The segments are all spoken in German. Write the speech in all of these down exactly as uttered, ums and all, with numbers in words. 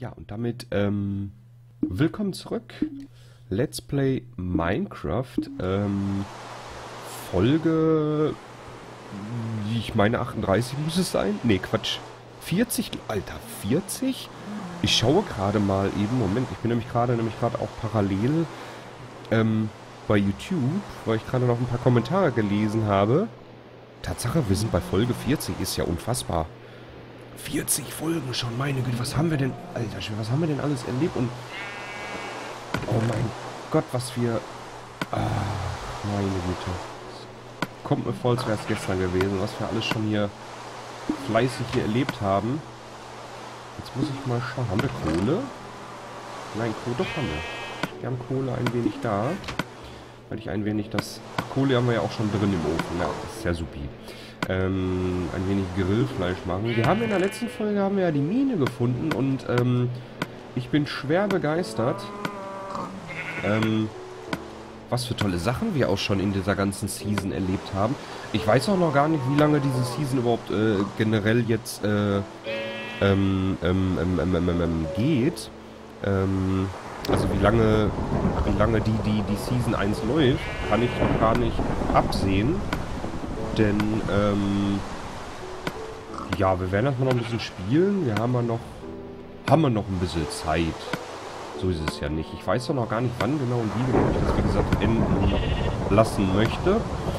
Ja, und damit ähm, willkommen zurück. Let's Play Minecraft. Ähm, Folge, ich meine achtunddreißig muss es sein. Nee, Quatsch. vierzig? Alter, vierzig? Ich schaue gerade mal eben. Moment, ich bin nämlich gerade nämlich gerade auch parallel ähm, bei YouTube, weil ich gerade noch ein paar Kommentare gelesen habe. Tatsache, wir sind bei Folge vierzig, ist ja unfassbar. vierzig Folgen schon, meine Güte, was haben wir denn, Alter, was haben wir denn alles erlebt und, oh mein Gott, was wir, ach, meine Güte, kommt mir vor, als wäre es gestern gewesen, was wir alles schon hier fleißig hier erlebt haben. Jetzt muss ich mal schauen, haben wir Kohle? Nein, Kohle, doch haben wir. Wir haben Kohle ein wenig da, weil ich ein wenig das, Kohle haben wir ja auch schon drin im Ofen, ja, das ist ja supi. Ähm, ein wenig Grillfleisch machen. Wir haben in der letzten Folge haben wir ja die Mine gefunden und ähm, ich bin schwer begeistert, ähm, was für tolle Sachen wir auch schon in dieser ganzen Season erlebt haben. Ich weiß auch noch gar nicht, wie lange diese Season überhaupt äh, generell jetzt äh, ähm, ähm, ähm, ähm, ähm, ähm, geht. Ähm, also wie lange, wie lange die, die, die Season eins läuft, kann ich noch gar nicht absehen. Denn, ähm, ja, wir werden erstmal noch ein bisschen spielen. Wir haben ja noch, haben wir noch ein bisschen Zeit. So ist es ja nicht. Ich weiß doch noch gar nicht, wann genau und wie genau ich das, wie gesagt, enden lassen möchte.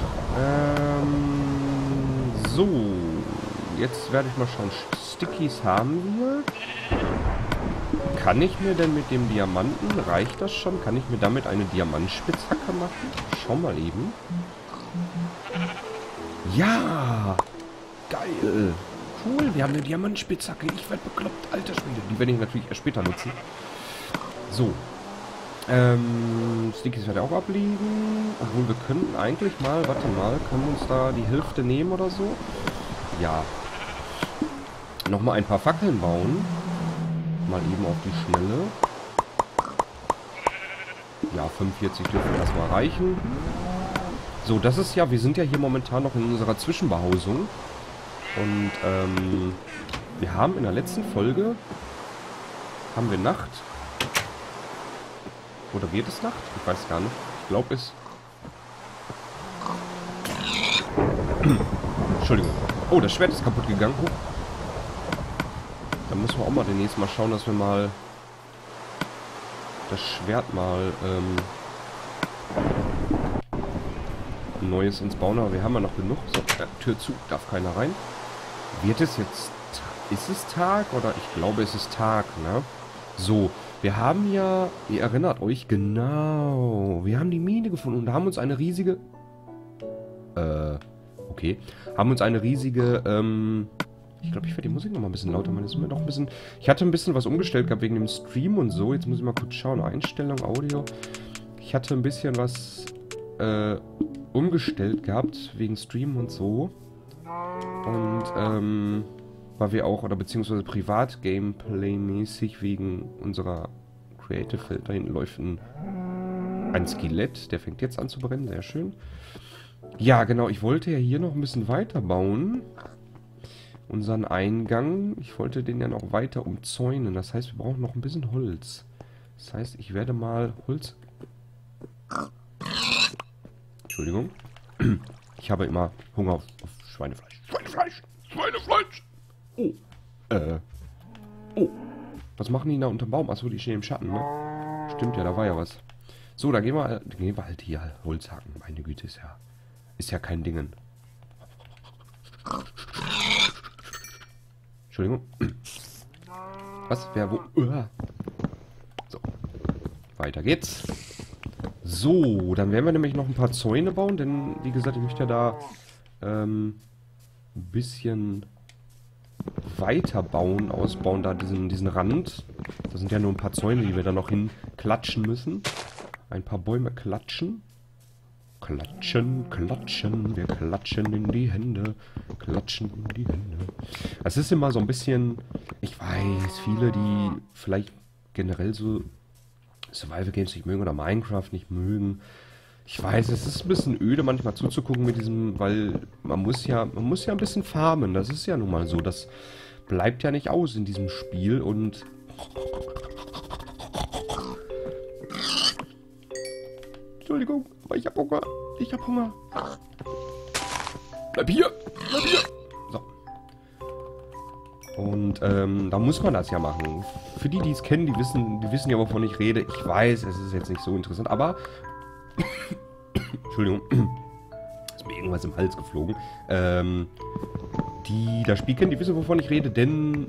Ähm, so. Jetzt werde ich mal schauen. Stickies haben wir. Kann ich mir denn mit dem Diamanten, reicht das schon? Kann ich mir damit eine Diamantspitzhacke machen? Schau mal eben. Ja! Geil! Cool, wir haben eine Diamantspitzhacke. Ich werde bekloppt, alter Schwede. Die werde ich natürlich erst später nutzen. So. Ähm, Stickies werde ich auch ablegen. Obwohl, wir könnten eigentlich mal, warte mal, können wir uns da die Hälfte nehmen oder so? Ja. Nochmal ein paar Fackeln bauen. Mal eben auf die Schnelle. Ja, fünfundvierzig dürfen erstmal reichen. So, das ist ja, wir sind ja hier momentan noch in unserer Zwischenbehausung. Und, ähm, wir haben in der letzten Folge, haben wir Nacht. Oder wird es Nacht? Ich weiß gar nicht. Ich glaube es. Entschuldigung. Oh, das Schwert ist kaputt gegangen. Huch. Dann müssen wir auch mal demnächst mal schauen, dass wir mal das Schwert mal, ähm, Neues ins bauen, aber wir haben ja noch genug. So, äh, Tür zu, darf keiner rein. Wird es jetzt... Ist es Tag? Oder ich glaube, es ist Tag, ne? So, wir haben ja... Ihr erinnert euch, genau. Wir haben die Mine gefunden und haben uns eine riesige... Äh, okay. Haben uns eine riesige, ähm... Ich glaube, ich werde die Musik noch mal ein bisschen lauter machen. Ist mir noch ein bisschen... Ich hatte ein bisschen was umgestellt gehabt wegen dem Stream und so. Jetzt muss ich mal kurz schauen. Einstellung, Audio. Ich hatte ein bisschen was, äh... umgestellt gehabt, wegen Stream und so. Und, ähm, weil wir auch, oder beziehungsweise Privat-Gameplay-mäßig wegen unserer Creative Welt, da hinten läuft ein, ein Skelett, der fängt jetzt an zu brennen, sehr schön. Ja, genau, ich wollte ja hier noch ein bisschen weiter bauen. Unseren Eingang, ich wollte den ja noch weiter umzäunen, das heißt, wir brauchen noch ein bisschen Holz. Das heißt, ich werde mal Holz... Entschuldigung. Ich habe immer Hunger auf, auf Schweinefleisch. Schweinefleisch! Schweinefleisch! Oh. Äh. Oh. Was machen die da unterm Baum? Achso, die stehen im Schatten, ne? Stimmt ja, da war ja was. So, da gehen wir, da gehen wir halt hier Holz hacken. Meine Güte, ist ja, ist ja kein Dingen. Entschuldigung. Was? Wer, wo? Uh. So. Weiter geht's. So, dann werden wir nämlich noch ein paar Zäune bauen, denn wie gesagt, ich möchte ja da ähm, ein bisschen weiter bauen, ausbauen, da diesen, diesen Rand. Das sind ja nur ein paar Zäune, die wir da noch hinklatschen müssen. Ein paar Bäume klatschen. Klatschen, klatschen, wir klatschen in die Hände. Klatschen in die Hände. Es ist immer so ein bisschen, ich weiß, viele, die vielleicht generell so Survival Games nicht mögen oder Minecraft nicht mögen. Ich weiß, es ist ein bisschen öde manchmal zuzugucken mit diesem, weil man muss ja, man muss ja ein bisschen farmen. Das ist ja nun mal so. Das bleibt ja nicht aus in diesem Spiel und Entschuldigung, aber ich hab Hunger. Ich hab Hunger. Bleib hier. Bleib hier. So. Und ähm, da muss man das ja machen. Für die, die es kennen, die wissen, die wissen ja, wovon ich rede. Ich weiß, es ist jetzt nicht so interessant, aber... Entschuldigung. Ist mir irgendwas im Hals geflogen. Ähm, die das Spiel kennen, die wissen, wovon ich rede, denn...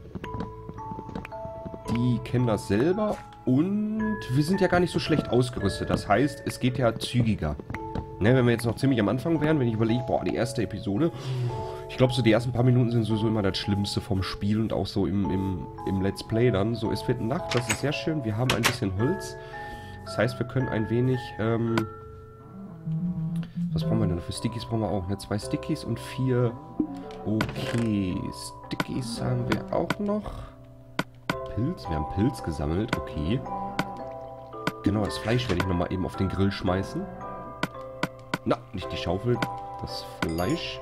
Die kennen das selber und wir sind ja gar nicht so schlecht ausgerüstet. Das heißt, es geht ja zügiger. Ne, wenn wir jetzt noch ziemlich am Anfang wären, wenn ich überlege, boah, die erste Episode... Ich glaube, so die ersten paar Minuten sind sowieso immer das Schlimmste vom Spiel und auch so im, im, im Let's Play dann. So, es wird Nacht, das ist sehr schön. Wir haben ein bisschen Holz. Das heißt, wir können ein wenig... Ähm, was brauchen wir denn für Stickies? Brauchen wir auch, ne? Zwei Stickies und vier... Okay, Stickies haben wir auch noch. Pilz, wir haben Pilz gesammelt, okay. Genau, das Fleisch werde ich nochmal eben auf den Grill schmeißen. Na, nicht die Schaufel, das Fleisch.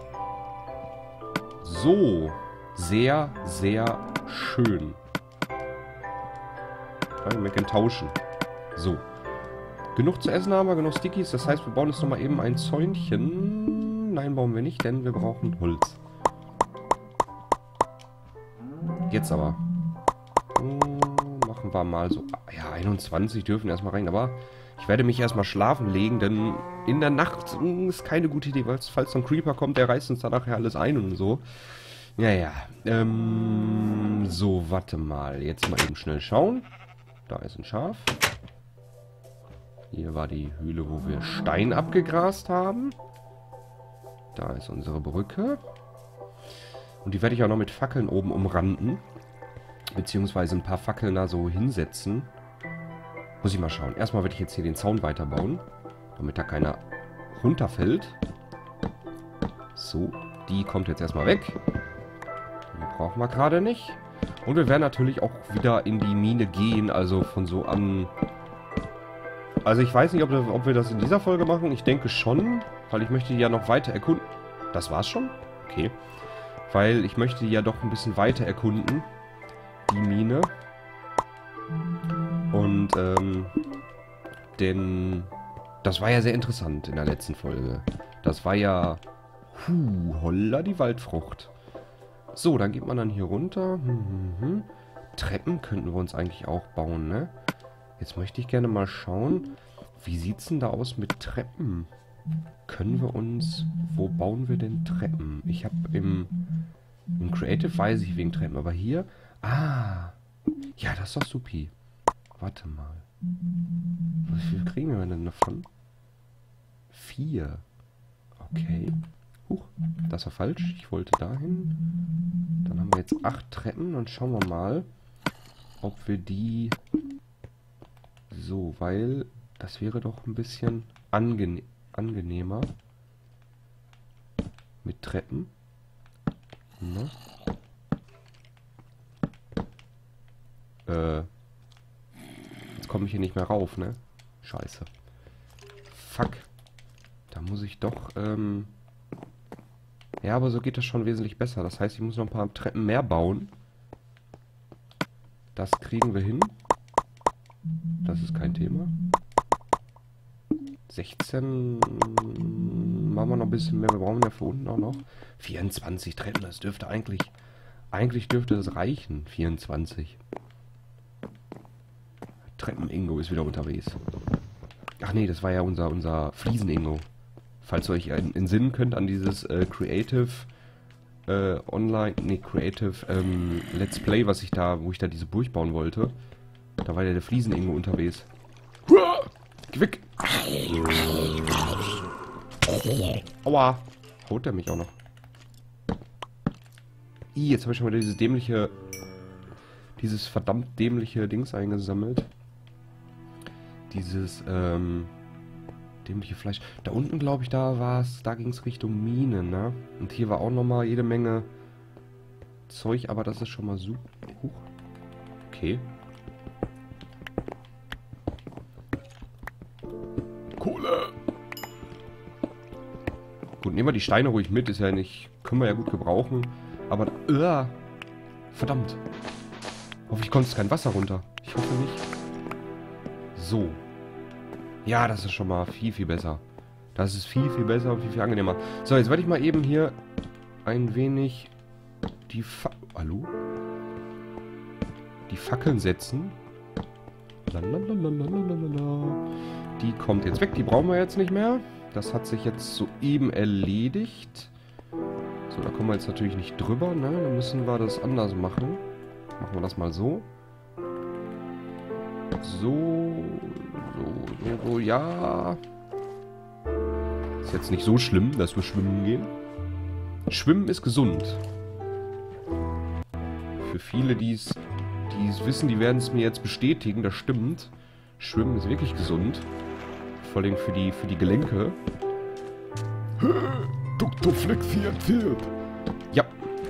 So, sehr, sehr schön. Ja, wir können tauschen. So. Genug zu essen haben wir, genug Stickies. Das heißt, wir bauen jetzt nochmal eben ein Zäunchen. Nein, bauen wir nicht, denn wir brauchen Holz. Jetzt aber. Machen wir mal so... Ja, einundzwanzig dürfen erstmal rein, aber ich werde mich erstmal schlafen legen, denn in der Nacht ist keine gute Idee, weil falls so ein Creeper kommt, der reißt uns dann nachher alles ein und so. Ja, ja. Ähm, so, warte mal. Jetzt mal eben schnell schauen. Da ist ein Schaf. Hier war die Höhle, wo wir Stein abgegrast haben. Da ist unsere Brücke. Und die werde ich auch noch mit Fackeln oben umranden. Beziehungsweise ein paar Fackeln da so hinsetzen. Muss ich mal schauen. Erstmal werde ich jetzt hier den Zaun weiterbauen. Damit da keiner runterfällt. So, die kommt jetzt erstmal weg. Die brauchen wir gerade nicht. Und wir werden natürlich auch wieder in die Mine gehen. Also von so an... Also ich weiß nicht, ob wir, ob wir das in dieser Folge machen. Ich denke schon. Weil ich möchte die ja noch weiter erkunden. Das war's schon? Okay. Weil ich möchte die ja doch ein bisschen weiter erkunden. Die Mine. Und, ähm, denn das war ja sehr interessant in der letzten Folge. Das war ja, hu, holla, die Waldfrucht. So, dann geht man dann hier runter. Hm, hm, hm. Treppen könnten wir uns eigentlich auch bauen, ne? Jetzt möchte ich gerne mal schauen, wie sieht's denn da aus mit Treppen? Können wir uns, wo bauen wir denn Treppen? Ich habe im, im Creative weiß ich wegen Treppen, aber hier, ah, ja, das ist doch supi. Warte mal. Wie viel kriegen wir denn davon? Vier. Okay. Huch, das war falsch. Ich wollte dahin. Dann haben wir jetzt acht Treppen. Dann schauen wir mal, ob wir die... So, weil das wäre doch ein bisschen angene angenehmer. Mit Treppen. Ne? Äh... komme ich hier nicht mehr rauf, ne? Scheiße. Fuck. Da muss ich doch, ähm... Ja, aber so geht das schon wesentlich besser. Das heißt, ich muss noch ein paar Treppen mehr bauen. Das kriegen wir hin. Das ist kein Thema. sechzehn... Machen wir noch ein bisschen mehr. Wir brauchen ja für unten auch noch. vierundzwanzig Treppen, das dürfte eigentlich... Eigentlich dürfte das reichen. vierundzwanzig. Treppen-Ingo ist wieder unterwegs. Ach nee, das war ja unser, unser Fliesen-Ingo. Falls ihr euch entsinnen könnt an dieses äh, Creative äh, Online, nee, Creative ähm, Let's Play, was ich da, wo ich da diese Burg bauen wollte. Da war ja der Fliesen-Ingo unterwegs. Huah! Geh weg! Aua! Haut der mich auch noch. Ih, jetzt habe ich schon wieder diese dämliche, dieses verdammt dämliche Dings eingesammelt. Dieses, ähm, dämliche Fleisch. Da unten, glaube ich, da war es, da ging es Richtung Mine, ne? Und hier war auch nochmal jede Menge Zeug, aber das ist schon mal super. Huch. Okay. Kohle! Gut, nehmen wir die Steine ruhig mit, ist ja nicht, können wir ja gut gebrauchen. Aber, uh, verdammt. Hoffe, ich kommt kein Wasser runter. Ich hoffe nicht. So. Ja, das ist schon mal viel, viel besser. Das ist viel, viel besser und viel, viel angenehmer. So, jetzt werde ich mal eben hier ein wenig die Fa Hallo? Die Fackeln setzen. Lalalala. Die kommt jetzt weg. Die brauchen wir jetzt nicht mehr. Das hat sich jetzt soeben erledigt. So, da kommen wir jetzt natürlich nicht drüber, ne? Dann müssen wir das anders machen. Machen wir das mal so. So, so, so, so, ja. Ist jetzt nicht so schlimm, dass wir schwimmen gehen. Schwimmen ist gesund. Für viele, die es wissen, die werden es mir jetzt bestätigen, das stimmt. Schwimmen ist wirklich gesund. Vor allem für die, für die Gelenke. Doktor Flexi erzählt. Ja.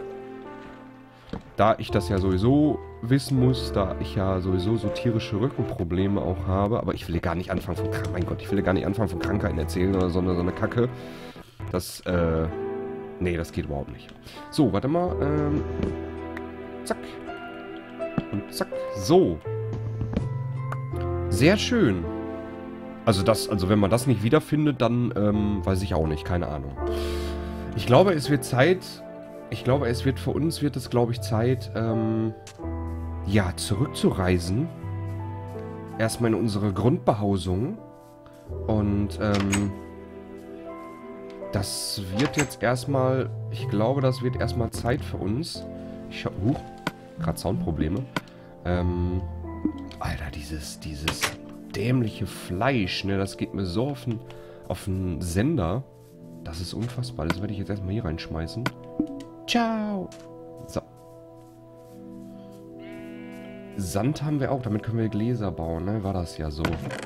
Da ich das ja sowieso wissen muss, da ich ja sowieso so tierische Rückenprobleme auch habe, aber ich will gar nicht anfangen von Krankheiten, mein Gott, ich will gar nicht anfangen von Krankheiten erzählen oder so eine, so eine Kacke. Das, äh, nee, das geht überhaupt nicht. So, warte mal, ähm, zack. Und zack, so. Sehr schön. Also das, also wenn man das nicht wiederfindet, dann, ähm, weiß ich auch nicht, keine Ahnung. Ich glaube, es wird Zeit, ich glaube, es wird für uns, wird es, glaube ich, Zeit, ähm, ja, zurückzureisen. Erstmal in unsere Grundbehausung. Und, ähm, das wird jetzt erstmal, ich glaube, das wird erstmal Zeit für uns. Ich schau, uh, gerade Soundprobleme. Ähm, Alter, dieses, dieses dämliche Fleisch, ne, das geht mir so auf den, auf den Sender. Das ist unfassbar. Das werde ich jetzt erstmal hier reinschmeißen. Ciao! So. Sand haben wir auch, damit können wir Gläser bauen, ne? War das ja so.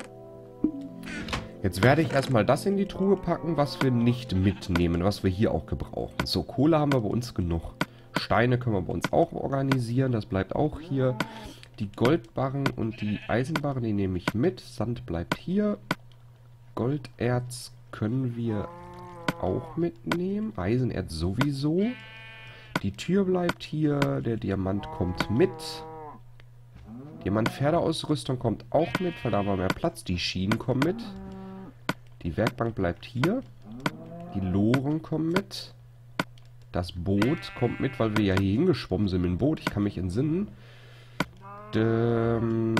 Jetzt werde ich erstmal das in die Truhe packen, was wir nicht mitnehmen, was wir hier auch gebrauchen. So, Kohle haben wir bei uns genug. Steine können wir bei uns auch organisieren, das bleibt auch hier. Die Goldbarren und die Eisenbarren, die nehme ich mit. Sand bleibt hier. Golderz können wir auch mitnehmen. Eisenerz sowieso. Die Tür bleibt hier. Der Diamant kommt mit. Diamant-Pferdeausrüstung kommt auch mit, weil da war mehr Platz. Die Schienen kommen mit. Die Werkbank bleibt hier. Die Loren kommen mit. Das Boot kommt mit, weil wir ja hier hingeschwommen sind mit dem Boot. Ich kann mich entsinnen. Ähm,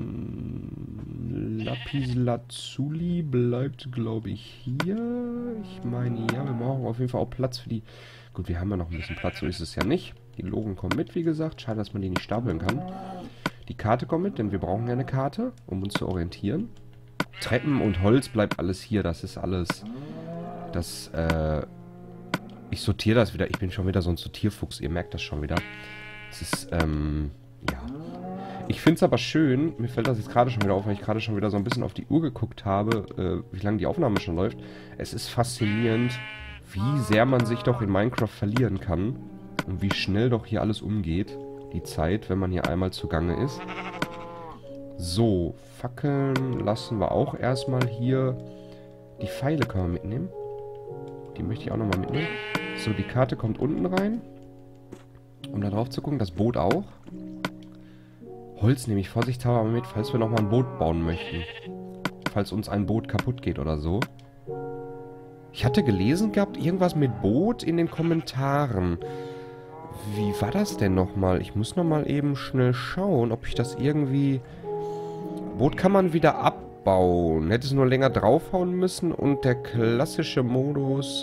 Lapislazuli bleibt, glaube ich, hier. Ich meine, ja, wir brauchen auf jeden Fall auch Platz für die... Gut, wir haben ja noch ein bisschen Platz, so ist es ja nicht. Die Loren kommen mit, wie gesagt. Schade, dass man die nicht stapeln kann. Die Karte kommt mit, denn wir brauchen ja eine Karte, um uns zu orientieren. Treppen und Holz bleibt alles hier. Das ist alles... Das, äh... Ich sortiere das wieder. Ich bin schon wieder so ein Sortierfuchs. Ihr merkt das schon wieder. Es ist, ähm... ja... Ich finde es aber schön, mir fällt das jetzt gerade schon wieder auf, weil ich gerade schon wieder so ein bisschen auf die Uhr geguckt habe, äh, wie lange die Aufnahme schon läuft. Es ist faszinierend, wie sehr man sich doch in Minecraft verlieren kann und wie schnell doch hier alles umgeht, die Zeit, wenn man hier einmal zugange ist. So, Fackeln lassen wir auch erstmal hier. Die Pfeile können wir mitnehmen. Die möchte ich auch nochmal mitnehmen. So, die Karte kommt unten rein, um da drauf zu gucken. Das Boot auch. Holz nehme ich vorsichtshalber mit, falls wir nochmal ein Boot bauen möchten. Falls uns ein Boot kaputt geht oder so. Ich hatte gelesen gehabt, irgendwas mit Boot in den Kommentaren. Wie war das denn nochmal? Ich muss nochmal eben schnell schauen, ob ich das irgendwie... Boot kann man wieder abbauen. Hätte es nur länger draufhauen müssen und der klassische Modus...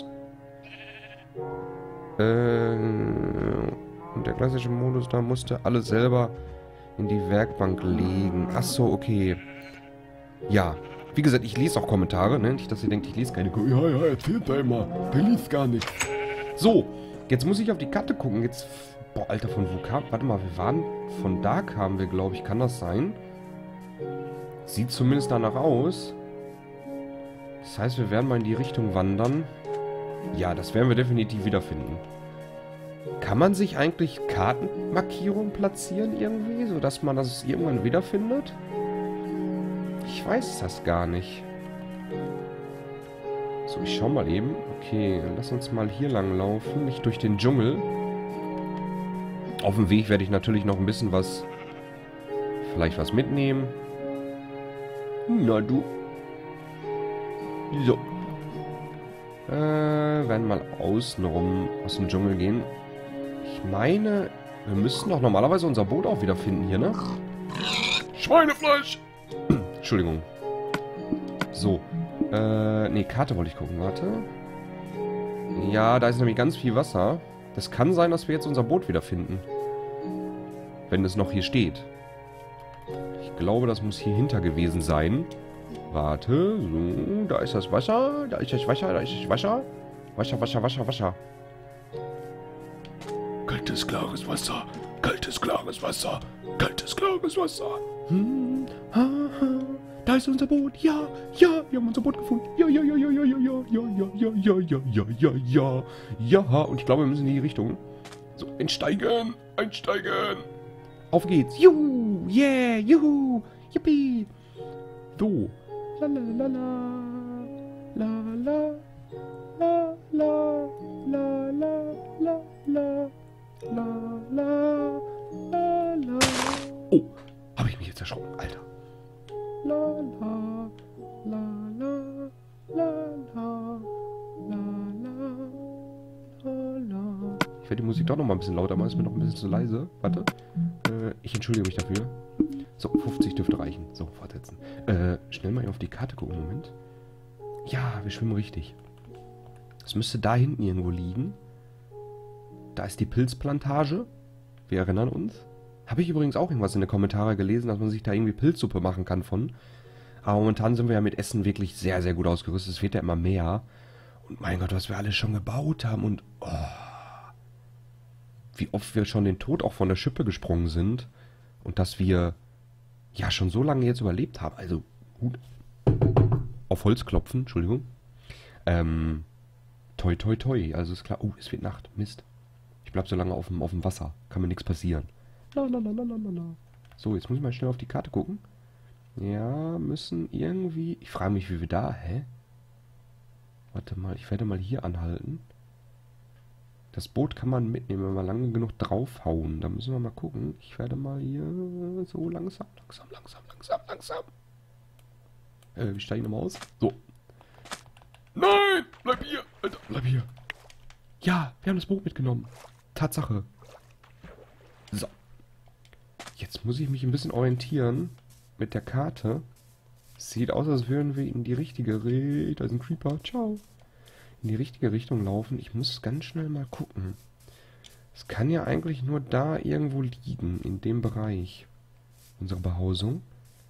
Äh... Und der klassische Modus, da musste alles selber... in die Werkbank legen. Ach so, okay. Ja. Wie gesagt, ich lese auch Kommentare, ne? Nicht, dass ihr denkt, ich lese keine Kommentare. Ja, ja, erzählt da immer. Der liest gar nichts. So, jetzt muss ich auf die Karte gucken. Jetzt, boah, Alter, von wo kam... Warte mal, wir waren... Von da kamen wir, glaube ich. Kann das sein? Sieht zumindest danach aus. Das heißt, wir werden mal in die Richtung wandern. Ja, das werden wir definitiv wiederfinden. Kann man sich eigentlich Kartenmarkierungen platzieren irgendwie, sodass man das irgendwann wiederfindet? Ich weiß das gar nicht. So, ich schau mal eben. Okay, lass uns mal hier lang laufen, nicht durch den Dschungel. Auf dem Weg werde ich natürlich noch ein bisschen was Vielleicht was mitnehmen. Na du. So. Äh, werden mal außenrum aus dem Dschungel gehen. Ich meine, wir müssten doch normalerweise unser Boot auch wieder finden hier, ne? Schweinefleisch! Entschuldigung. So. Äh, nee, Karte wollte ich gucken, warte. Ja, da ist nämlich ganz viel Wasser. Das kann sein, dass wir jetzt unser Boot wiederfinden. Wenn es noch hier steht. Ich glaube, das muss hier hinter gewesen sein. Warte, so, da ist das Wasser, da ist das Wasser, da ist das Wasser. Wasser, Wasser, Wasser, Wasser. Kaltes, klares Wasser, kaltes, klares Wasser, kaltes, klares Wasser. Hm, ha, ha. Da ist unser Boot, ja, ja, wir haben unser Boot gefunden. Ja, ja, ja, ja, ja, ja, ja, ja, ja, ja, ja, ja, ja, ja, ja. Und ich glaube, wir müssen in die Richtung. So, einsteigen, einsteigen. Auf geht's. Juhu, yeah, juhu, yippie. So. La la la la la la la la la la la la la la la. Oh, habe ich mich jetzt erschrocken, Alter. La la la la la la la la la. Ich werde die Musik doch noch mal ein bisschen lauter machen, ist mir noch ein bisschen zu leise. Warte. Äh, ich entschuldige mich dafür. So, fünfzig dürfte reichen. So, fortsetzen. Äh, schnell mal hier auf die Karte gucken. Moment. Ja, wir schwimmen richtig. Es müsste da hinten irgendwo liegen. Da ist die Pilzplantage. Wir erinnern uns. Habe ich übrigens auch irgendwas in den Kommentaren gelesen, dass man sich da irgendwie Pilzsuppe machen kann von. Aber momentan sind wir ja mit Essen wirklich sehr, sehr gut ausgerüstet. Es wird ja immer mehr. Und mein Gott, was wir alles schon gebaut haben. Und oh, wie oft wir schon den Tod auch von der Schippe gesprungen sind. Und dass wir ja schon so lange jetzt überlebt haben. Also gut. Auf Holz klopfen, Entschuldigung. Ähm, toi, toi, toi. Also ist klar. Oh, es wird Nacht. Mist. Ich bleib so lange auf dem, auf dem Wasser. Kann mir nichts passieren. Lalalala. So, jetzt muss ich mal schnell auf die Karte gucken. Ja, müssen irgendwie... Ich frage mich, wie wir da... Hä? Warte mal, ich werde mal hier anhalten. Das Boot kann man mitnehmen, wenn wir lange genug draufhauen. Da müssen wir mal gucken. Ich werde mal hier so langsam, langsam, langsam, langsam, langsam. Äh, wir steigen nochmal aus. So. Nein! Bleib hier! Alter, bleib hier! Ja, wir haben das Boot mitgenommen. Tatsache. So. Jetzt muss ich mich ein bisschen orientieren mit der Karte. Sieht aus, als würden wir in die richtige Richtung... Da ist ein Creeper. Ciao. In die richtige Richtung laufen. Ich muss ganz schnell mal gucken. Es kann ja eigentlich nur da irgendwo liegen, in dem Bereich. Unsere Behausung.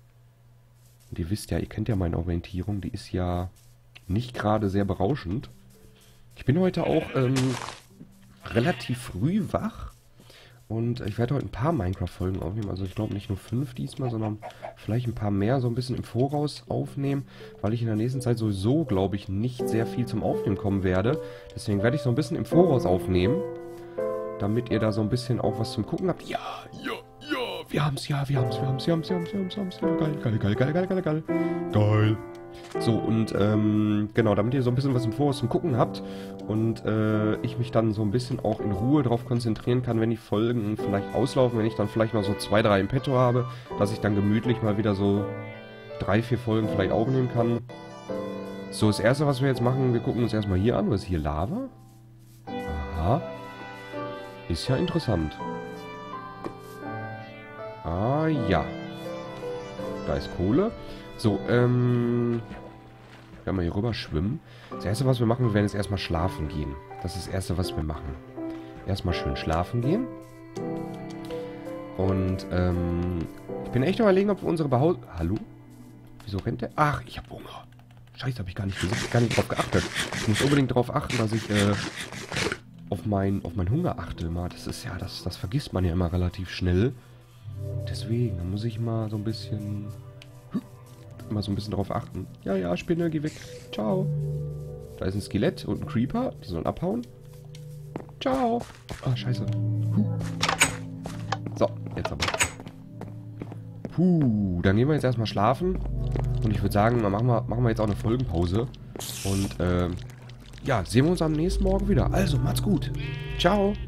Und ihr wisst ja, ihr kennt ja meine Orientierung, die ist ja nicht gerade sehr berauschend. Ich bin heute auch ähm, relativ früh wach. Und ich werde heute ein paar Minecraft-Folgen aufnehmen. Also ich glaube nicht nur fünf diesmal, sondern vielleicht ein paar mehr so ein bisschen im Voraus aufnehmen. Weil ich in der nächsten Zeit sowieso, glaube ich, nicht sehr viel zum Aufnehmen kommen werde. Deswegen werde ich so ein bisschen im Voraus aufnehmen. Damit ihr da so ein bisschen auch was zum Gucken habt. Ja, ja, ja, wir haben's, ja, wir haben's, wir haben's, wir haben's, wir haben's, wir haben's, wir haben's, ja, geil, geil, geil, geil, geil, geil, geil. Geil. So, und ähm, genau, damit ihr so ein bisschen was im Voraus zum Gucken habt und äh, ich mich dann so ein bisschen auch in Ruhe darauf konzentrieren kann, wenn die Folgen vielleicht auslaufen, wenn ich dann vielleicht noch so zwei, drei im Petto habe, dass ich dann gemütlich mal wieder so drei, vier Folgen vielleicht aufnehmen kann. So, das erste, was wir jetzt machen, wir gucken uns erstmal hier an. Was ist hier? Lava? Aha. Ist ja interessant. Ah, ja. Da ist Kohle. So, ähm... werden wir hier rüber schwimmen. Das erste, was wir machen, wir werden jetzt erstmal schlafen gehen. Das ist das erste, was wir machen. Erstmal schön schlafen gehen. Und, ähm... ich bin echt überlegen, ob wir unsere Behausung... Hallo? Wieso rennt der? Ach, ich habe Hunger. Scheiße, habe ich gar nicht gesehen. Ich habe gar nicht drauf geachtet. Ich muss unbedingt darauf achten, dass ich, äh... auf mein, auf mein Hunger achte immer. Das ist ja... Das, das vergisst man ja immer relativ schnell. Deswegen, da muss ich mal so ein bisschen... mal so ein bisschen darauf achten. Ja, ja, Spinne, geh weg. Ciao. Da ist ein Skelett und ein Creeper. Die sollen abhauen. Ciao. Ah, scheiße. Puh. So, jetzt aber. Puh, dann gehen wir jetzt erstmal schlafen. Und ich würde sagen, dann machen wir, machen wir jetzt auch eine Folgenpause. Und, ähm, ja, sehen wir uns am nächsten Morgen wieder. Also, macht's gut. Ciao.